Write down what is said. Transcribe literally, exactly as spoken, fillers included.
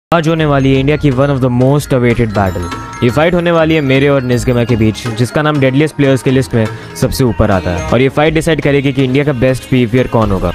आज होने वाली है इंडिया की one of the most awaited battle. ये फाइट होने वाली है मेरे और निज़गमा के बीच, जिसका नाम डेडलीस्ट प्लेयर्स की लिस्ट में सबसे ऊपर आता है। और ये फाइट डिसाइड करेगी कि इंडिया का बेस्ट पीवीआर कौन होगा।